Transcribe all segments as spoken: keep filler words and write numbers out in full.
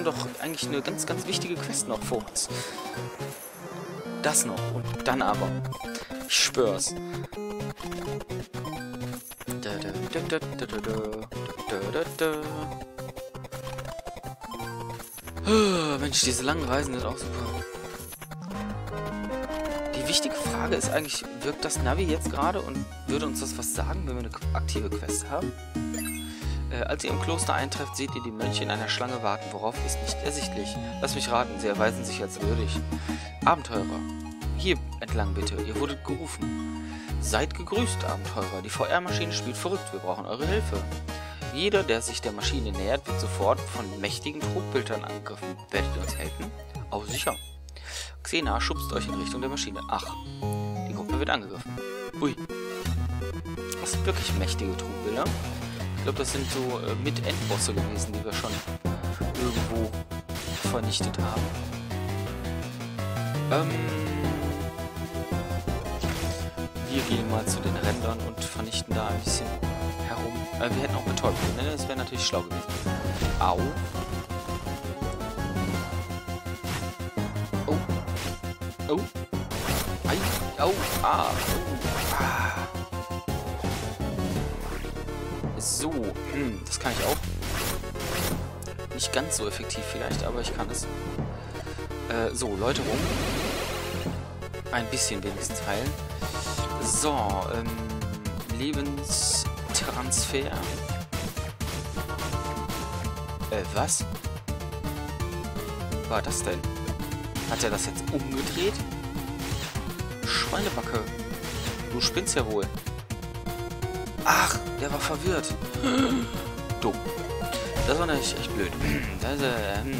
haben doch eigentlich eine ganz, ganz wichtige Quest noch vor uns. Das noch. Und dann aber. Ich schwör's. Mensch, diese langen Reisen sind auch super. Die wichtige Frage ist eigentlich, wirkt das Navi jetzt gerade und würde uns das was sagen, wenn wir eine aktive Quest haben? Äh, als ihr im Kloster eintrefft, seht ihr die Mönche in einer Schlange warten. Worauf ist nicht ersichtlich. Lasst mich raten, sie erweisen sich als würdig. Abenteurer. Hier entlang bitte, ihr wurdet gerufen. Seid gegrüßt, Abenteurer. Die V R-Maschine spielt verrückt, wir brauchen eure Hilfe. Jeder, der sich der Maschine nähert, wird sofort von mächtigen Trugbildern angegriffen. Werdet ihr uns helfen? Oh, sicher. Xena schubst euch in Richtung der Maschine. Ach, die Gruppe wird angegriffen. Ui. Das sind wirklich mächtige Trugbilder. Ich glaube, das sind so äh, Mit-Endbosse gewesen, die wir schon irgendwo vernichtet haben. Ähm, wir gehen mal zu den Rändern und vernichten da ein bisschen herum. Äh, wir hätten auch betäubt können, ne? Das wäre natürlich schlau gewesen. Au. Oh. Oh. Ei. Au. Ah. Oh. Ah. So. Hm, das kann ich auch. Nicht ganz so effektiv vielleicht, aber ich kann es. Äh, so, Leute rum. Ein bisschen wenigstens heilen. So, ähm, Lebenstransfer. Äh, was? War das denn? Hat er das jetzt umgedreht? Schweinebacke. Du spinnst ja wohl. Ach, der war verwirrt. Dumm. Das war natürlich echt blöd. Das, ähm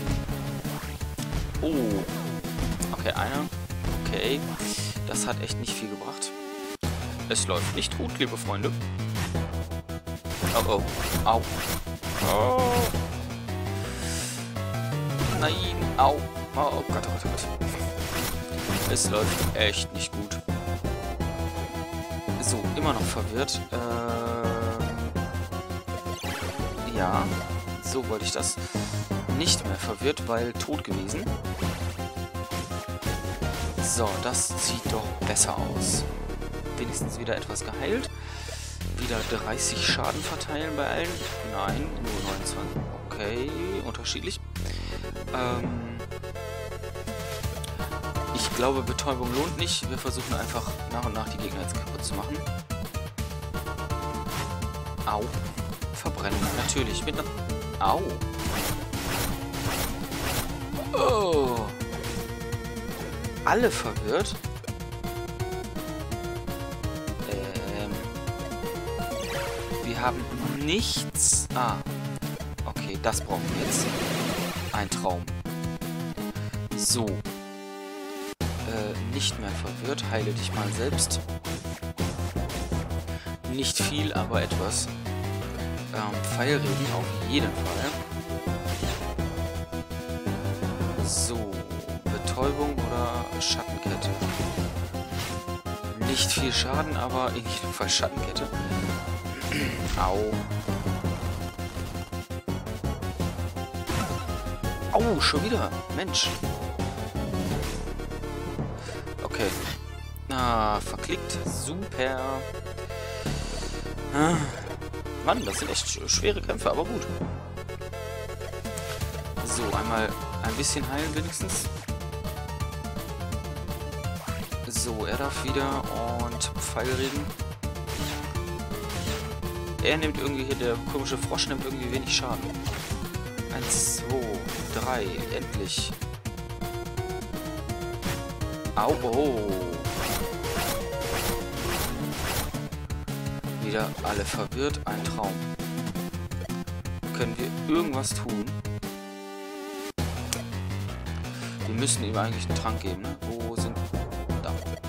oh. Okay, einer. Okay. Das hat echt nicht viel gebracht. Es läuft nicht gut, liebe Freunde. Oh, oh. Au. Oh. Nein. Au. Oh Gott, oh Gott, oh Gott. Es läuft echt nicht gut. So, immer noch verwirrt. Äh, ja, so wollte ich das. Nicht mehr verwirrt, weil tot gewesen. So, das sieht doch besser aus. Wenigstens wieder etwas geheilt. Wieder dreißig Schaden verteilen bei allen. Nein, nur neunundzwanzig. Okay, unterschiedlich. Ähm, ich glaube, Betäubung lohnt nicht. Wir versuchen einfach nach und nach die Gegner jetzt kaputt zu machen. Au. Verbrennen. Natürlich. Mit einer... Au. Oh. Alle verwirrt. Ähm. Wir haben nichts... Ah. Okay, das brauchen wir jetzt. Ein Traum. So. Äh, nicht mehr verwirrt. Heile dich mal selbst. Nicht viel, aber etwas. Ähm, Pfeilregen auf jeden Fall. So. Betäubung oder Schattenkette. Nicht viel Schaden, aber in jedem Fall Schattenkette. Au. Au, schon wieder. Mensch. Okay. Ah, verklickt. Super. Ah. Mann, das sind echt schwere Kämpfe, aber gut. So, einmal ein bisschen heilen wenigstens. So, er darf wieder und Pfeilregen. Er nimmt irgendwie hier, der komische Frosch nimmt irgendwie wenig Schaden. Eins, zwei, drei, endlich. Au, oh. Wieder alle verwirrt, ein Traum. Können wir irgendwas tun? Wir müssen ihm eigentlich einen Trank geben, ne? Wo sind... Da.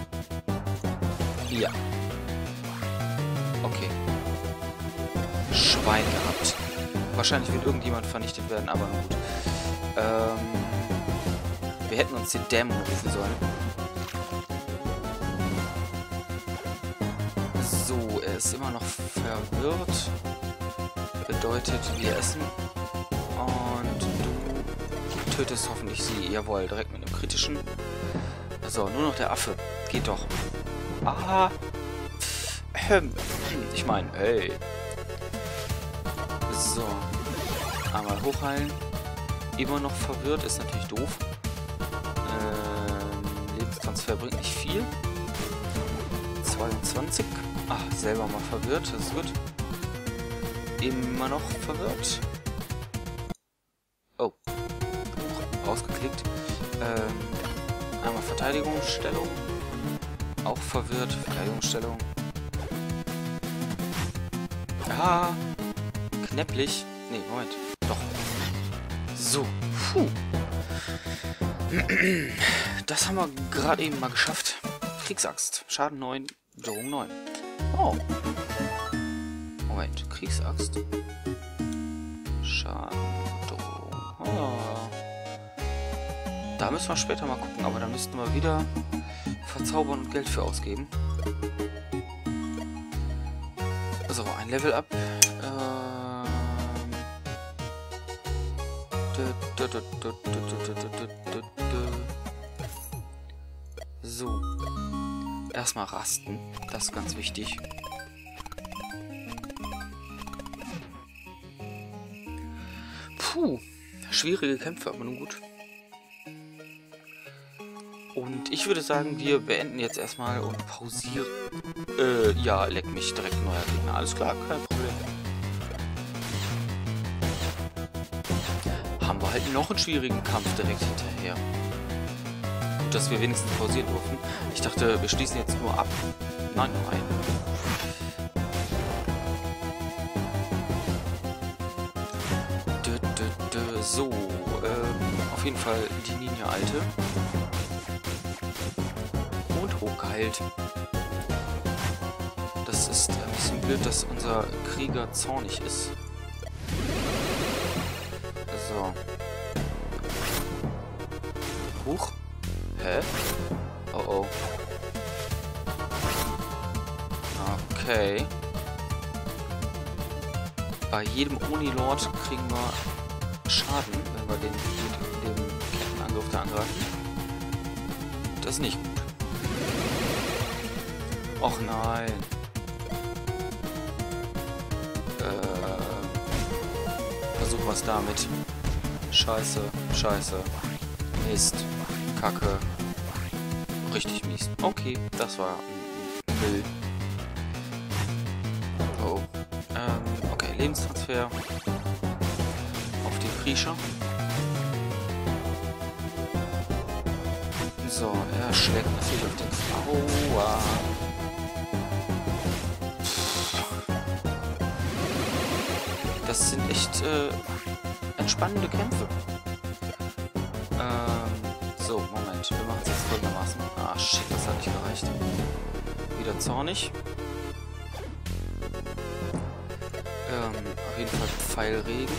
Ja. Okay. Schwein gehabt. Wahrscheinlich wird irgendjemand vernichtet werden, aber nun gut. Ähm, wir hätten uns den Dämon rufen sollen. So, er ist immer noch verwirrt. Bedeutet, wir essen. Und du tötest hoffentlich sie. Jawohl, direkt mit einem kritischen. So, nur noch der Affe. Geht doch. Ah. Ähm, ich meine, hey. So. Einmal hochheilen. Immer noch verwirrt, ist natürlich doof. Ähm, Lebenstransfer bringt nicht viel. zweiundzwanzig. Ach, selber mal verwirrt, das ist gut. Immer noch verwirrt. Oh. Ausgeklickt. Ähm, einmal Verteidigungsstellung. Auch verwirrt. Verteidigungsstellung. Ah. Knäpplich. Nee, Moment. Doch. So. Puh. Das haben wir gerade eben mal geschafft. Kriegsaxt. Schaden neun. Drohung neun. Oh. Moment. Kriegsaxt. Schaden. Drohung. Oh. Da müssen wir später mal gucken. Aber da müssten wir wieder verzaubern und Geld für ausgeben. So, ein Level up. So. Erstmal rasten. Das ist ganz wichtig. Puh. Schwierige Kämpfe, aber nun gut. Und ich würde sagen, wir beenden jetzt erstmal und pausieren. Äh, ja, leck mich, direkt neuer Gegner. Alles klar, kein Problem. Haben wir halt noch einen schwierigen Kampf direkt hinterher. Gut, dass wir wenigstens pausieren durften. Ich dachte, wir schließen jetzt nur ab. Nein, nein. Dö, dö, dö. So, ähm, auf jeden Fall die Ninja-Alte. Und hochgeheilt. Das ist ein bisschen blöd, dass unser Krieger zornig ist. So. Huch. Hä? Oh oh. Okay. Bei jedem Oni-Lord kriegen wir Schaden, wenn wir den mit dem Kettenangriff da angreifen. Das ist nicht gut. Och nein. Äh, versuchen wir es damit. Scheiße, scheiße. Mist. Kacke. Richtig mies. Okay, das war Müll. Oh. Ähm, okay, Lebenstransfer. Auf den Kriecher. So, er schlägt natürlich auf den... Aua. Das sind echt äh, entspannende Kämpfe. Ähm, so, Moment. Wir machen es jetzt folgendermaßen. Ah, shit, das hat nicht gereicht. Wieder zornig. Ähm, auf jeden Fall Pfeilregen.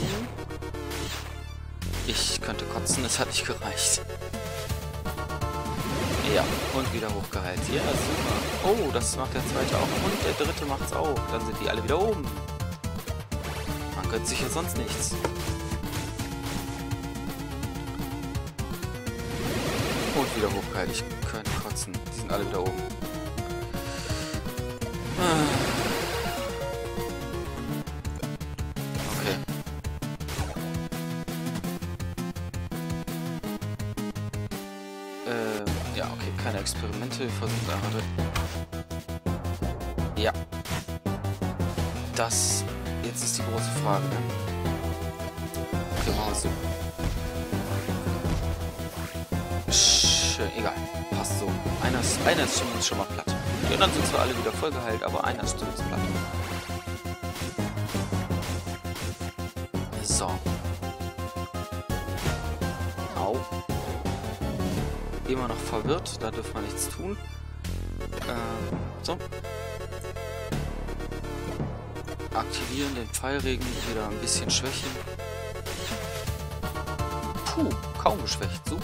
Ich könnte kotzen, es hat nicht gereicht. Ja, und wieder hochgeheilt. Ja, super. Oh, das macht der zweite auch. Und der dritte macht's auch. Dann sind die alle wieder oben. Man gönnt sich ja sonst nichts. Und wieder hochgeheilt. Ich könnte kotzen. Die sind alle wieder oben. Okay. Ähm, ja, okay. Keine Experimente. Wir versuchen es einfach. Ja. Das... Jetzt ist die große Frage, ne? Okay, machen wir es so. Schön, egal. Passt so. Einer ist, einer ist zumindest schon mal platt. Die anderen sind zwar alle wieder voll geheilt, aber einer ist zumindest platt. So. Au. Immer noch verwirrt, da dürfen wir nichts tun. Ähm, so. Aktivieren, den Pfeilregen wieder ein bisschen schwächen. Puh, kaum geschwächt, super.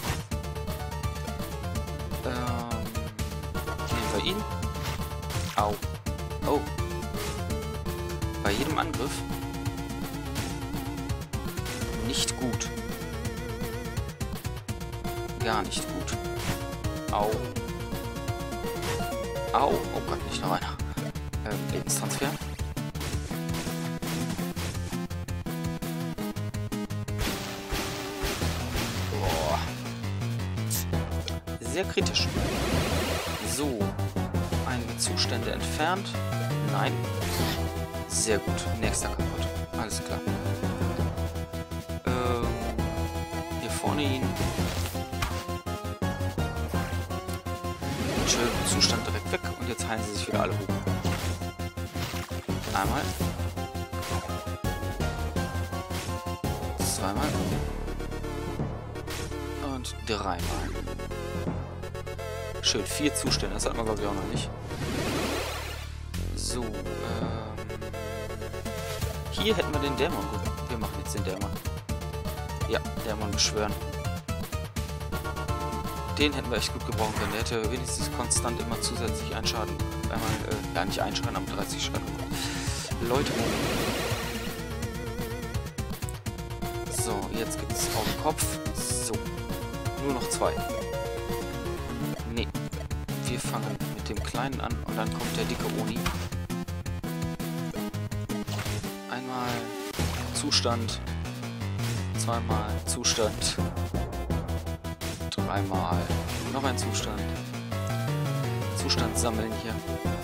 Ähm, nehmen wir ihn. Au. Oh. Bei jedem Angriff nicht gut. gar nicht gut. Au. Au. Oh Gott, nicht noch einer. Ähm, Lebenstransfer. Boah. Sehr kritisch. So. Einige Zustände entfernt. Nein. Sehr gut. Nächster kaputt. Alles klar. Ähm, hier vorne ihn. Schön. Zustand direkt weg. Und jetzt heilen sie sich wieder alle hoch. Einmal. Zweimal. Und dreimal. Schön. Vier Zustände. Das hat man, glaube ich, auch noch nicht. So. Ähm, hier hätten wir den Dämon. Gut, wir machen jetzt den Dämon. Ja, Dämon beschwören. Den hätten wir echt gut gebrauchen können. Der hätte wenigstens konstant immer zusätzlich einen Schaden. Einmal, äh, ja, nicht einen Schaden, aber dreißig Schaden. Leute. So, jetzt gibt es auf den Kopf. So. Nur noch zwei. Nee. Wir fangen mit dem Kleinen an und dann kommt der dicke Oni. Einmal Zustand. Zweimal Zustand. Dreimal. Noch ein Zustand. Zustand sammeln hier.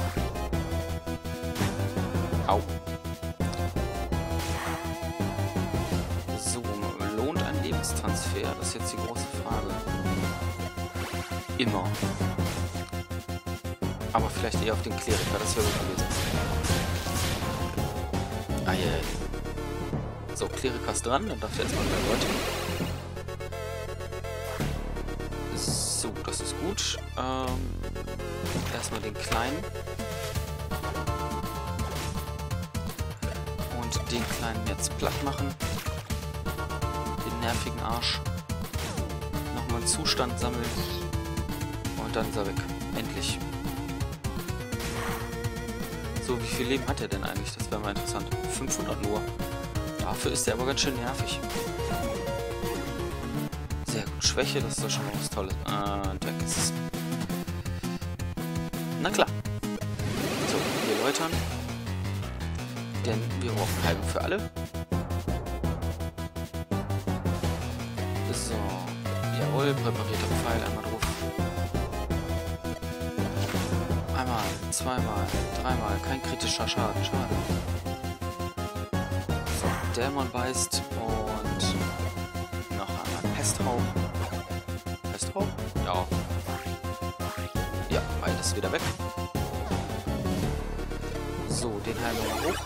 Au. So, lohnt ein Lebenstransfer? Das ist jetzt die große Frage. Immer. Aber vielleicht eher auf den Kleriker, das wäre gut gewesen. Ah, ja, ja. So, Kleriker ist dran, dann darf der erstmal wieder Leute. So, das ist gut. Ähm, erstmal den Kleinen. Und den Kleinen jetzt platt machen. Den nervigen Arsch. Nochmal einen Zustand sammeln. Und dann ist er weg. Endlich. So, wie viel Leben hat er denn eigentlich? Das wäre mal interessant. fünfhundert nur. Dafür ist er aber ganz schön nervig. Sehr gut. Schwäche, das ist doch schon mal was Tolles. Äh, und weg ist es. Na klar. So, wir läutern. Denn wir brauchen Heilung für alle. So. Jawohl, präparierter Pfeil, einmal drauf. Einmal, zweimal, dreimal, kein kritischer Schaden, schade. So, Dämon beißt und noch einmal Pesthauch. Pesthauch? Ja. Ja, beides wieder weg. So, den heilen wir mal hoch.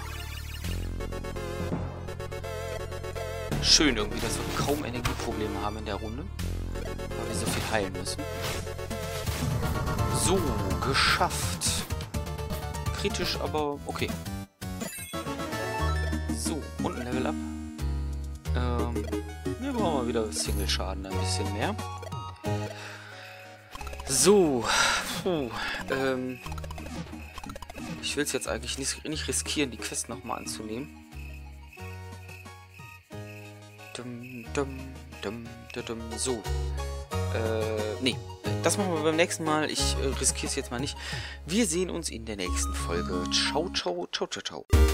Schön irgendwie, dass wir kaum Energieprobleme haben in der Runde, weil wir so viel heilen müssen. So, geschafft. Kritisch, aber okay. So, und ein Level Up. Ähm, wir brauchen mal wieder Single-Schaden, ein bisschen mehr. So, puh, ähm, ich will es jetzt eigentlich nicht, nicht riskieren, die Quest nochmal anzunehmen. Dum, dum, dum, dum, dum. So, äh, nee. Das machen wir beim nächsten Mal. Ich äh, riskiere es jetzt mal nicht. Wir sehen uns in der nächsten Folge. Ciao, ciao, ciao, ciao, ciao.